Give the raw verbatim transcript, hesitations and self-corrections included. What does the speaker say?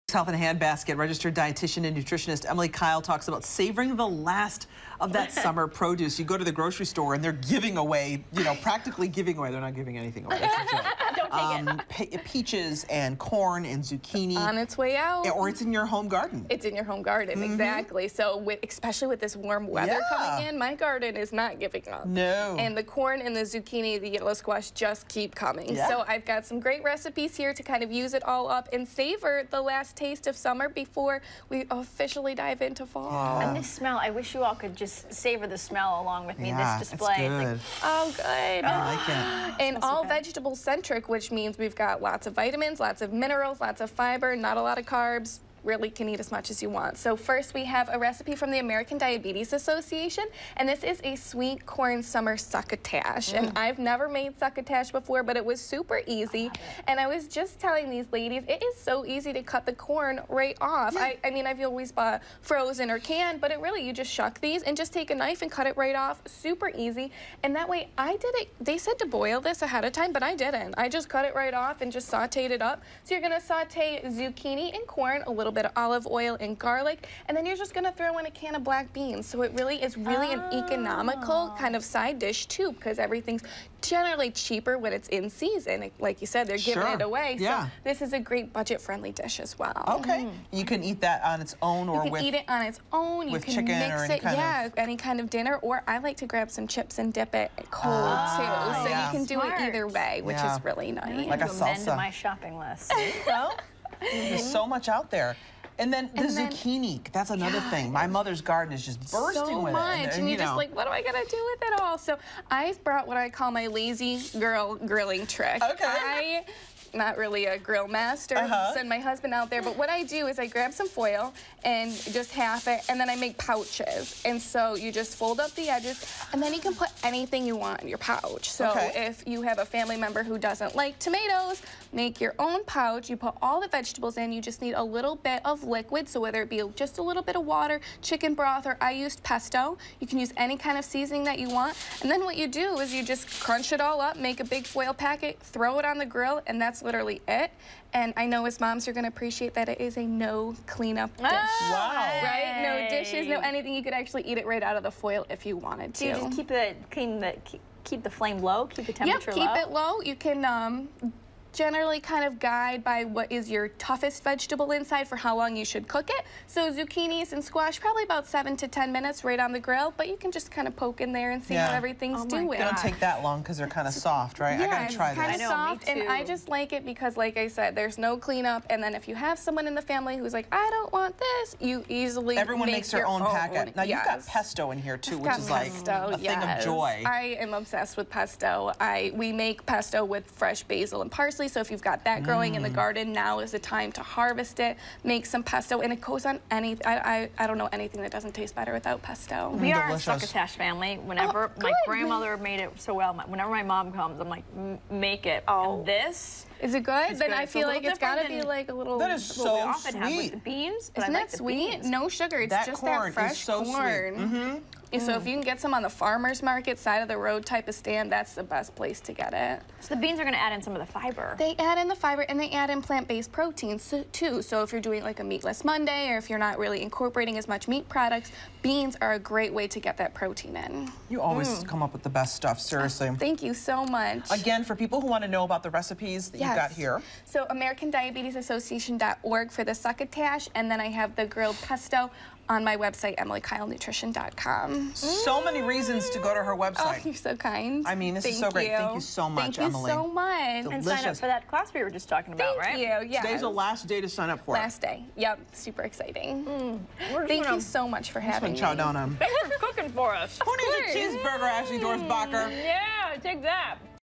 Health and Handbasket, registered dietitian and nutritionist Emily Kyle talks about savoring the last of that summer produce. You go to the grocery store and they're giving away, you know, practically giving away. They're not giving anything away. That's a joke. Don't take um, it. Peaches and corn and zucchini. On its way out. Or it's in your home garden. It's in your home garden, mm-hmm. exactly. So with, especially with this warm weather yeah. coming in, my garden is not giving up. No. And the corn and the zucchini, the yellow squash just keep coming. Yeah. So I've got some great recipes here to kind of use it all up and savor the last taste of summer before we officially dive into fall. Yeah. And this smell, I wish you all could just savor the smell along with me. Yeah, this display. It's good. It's like, oh, good. I like it. And all vegetable centric, which means we've got lots of vitamins, lots of minerals, lots of fiber, not a lot of carbs. Really can eat as much as you want. So first we have a recipe from the American Diabetes Association, and this is a sweet corn summer succotash. Mm. And I've never made succotash before, but it was super easy. And I was just telling these ladies, it is so easy to cut the corn right off. Yeah. I, I mean, I've always bought frozen or canned, but it really, you just shuck these and just take a knife and cut it right off. Super easy. And that way, I did it, they said to boil this ahead of time, but I didn't. I just cut it right off and just sauteed it up. So you're gonna saute zucchini and corn, a little bit of olive oil and garlic, and then you're just gonna throw in a can of black beans. So it really is really oh. an economical kind of side dish too, because everything's generally cheaper when it's in season. Like you said, they're giving sure. it away. Yeah. So this is a great budget-friendly dish as well. Okay. Mm. You can eat that on its own, or you can with eat it on its own. with you can chicken mix or any it, kind yeah, of... any kind of dinner. Or I like to grab some chips and dip it cold ah, too. So yeah. you can do Smart. it either way, which yeah. is really nice. Like a salsa. salsa. My shopping list. So there's so much out there. And then the and then, zucchini, that's another yeah, thing. My mother's garden is just bursting so with much. it. And, and, and you you're know. just like, what am I gonna do with it all? So I've brought what I call my lazy girl grilling trick. Okay. I, not really a grill master, uh-huh. send my husband out there, but what I do is I grab some foil and just half it, and then I make pouches. And so you just fold up the edges, and then you can put anything you want in your pouch. So okay. if you have a family member who doesn't like tomatoes, make your own pouch. You put all the vegetables in. You just need a little bit of liquid, so whether it be just a little bit of water, chicken broth, or I used pesto. You can use any kind of seasoning that you want. And then what you do is you just crunch it all up, make a big foil packet, throw it on the grill, and that's literally it. And I know as moms you're going to appreciate that it is a no cleanup dish. Oh, wow. Right? No dishes, no anything. You could actually eat it right out of the foil if you wanted to. Do you just keep the, keep the, keep the flame low, keep the temperature low? Yep, keep low? it low. You can um, generally kind of guide by what is your toughest vegetable inside for how long you should cook it. So zucchinis and squash, probably about seven to ten minutes right on the grill, but you can just kind of poke in there and see yeah. how everything's oh doing. They don't take that long because they're kind of soft, right? Yeah, I gotta try it's kind this. of soft, and I just like it because, like I said, there's no cleanup, and then if you have someone in the family who's like, I don't want this, you easily Everyone make makes their your own, own packet. Now, yes. you've got pesto in here, too, I've which got is pesto, like a yes. thing of joy. I am obsessed with pesto. I We make pesto with fresh basil and parsley, so if you've got that growing mm. in the garden, now is the time to harvest it, make some pesto, and it goes on anything. I, I, I don't know anything that doesn't taste better without pesto. We mm, are delicious. a succotash family. Whenever oh, my grandmother made it so well, whenever my mom comes, I'm like, make it. Oh. And this is it good? Then good. I feel like it's got to be like a little. That is little so often sweet. have with the beans. Isn't I like that sweet? Beans. No sugar. It's that just corn that fresh is so corn. Sweet. Mm-hmm. And so if you can get some on the farmer's market, side of the road type of stand, that's the best place to get it. So the beans are going to add in some of the fiber. They add in the fiber, and they add in plant-based proteins too. So if you're doing like a meatless Monday, or if you're not really incorporating as much meat products, beans are a great way to get that protein in. You always mm. come up with the best stuff, seriously. Thank you so much. Again, for people who want to know about the recipes that yes. you've got here. So American Diabetes Association dot org for the succotash, and then I have the grilled pesto on my website, Emily Kyle Nutrition dot com. So many reasons to go to her website. Oh, you're so kind. I mean, this Thank is so great. You. Thank you so much, Thank Emily. Thank you so much. Delicious. And sign up for that class we were just talking about, Thank right? Thank you, yes. Today's the last day to sign up for Last day. Yep, super exciting. Mm. Thank you so much for having me. Chow down on. Thanks for cooking for us. Who needs a cheeseburger, Ashley Dorsbacher? Yeah, take that.